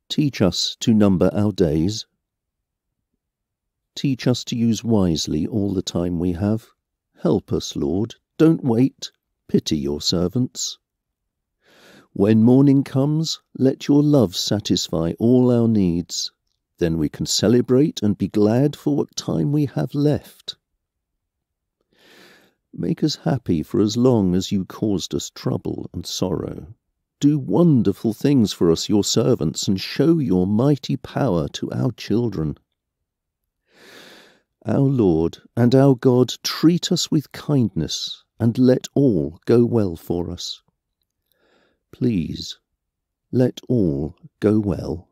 Teach us to number our days. Teach us to use wisely all the time we have. Help us, Lord. Don't wait. Pity your servants. When morning comes, let your love satisfy all our needs. Then we can celebrate and be glad for what time we have left. Make us happy for as long as you caused us trouble and sorrow. Do wonderful things for us, your servants, and show your mighty power to our children. Our Lord and our God, treat us with kindness, and let all go well for us. Please, let all go well.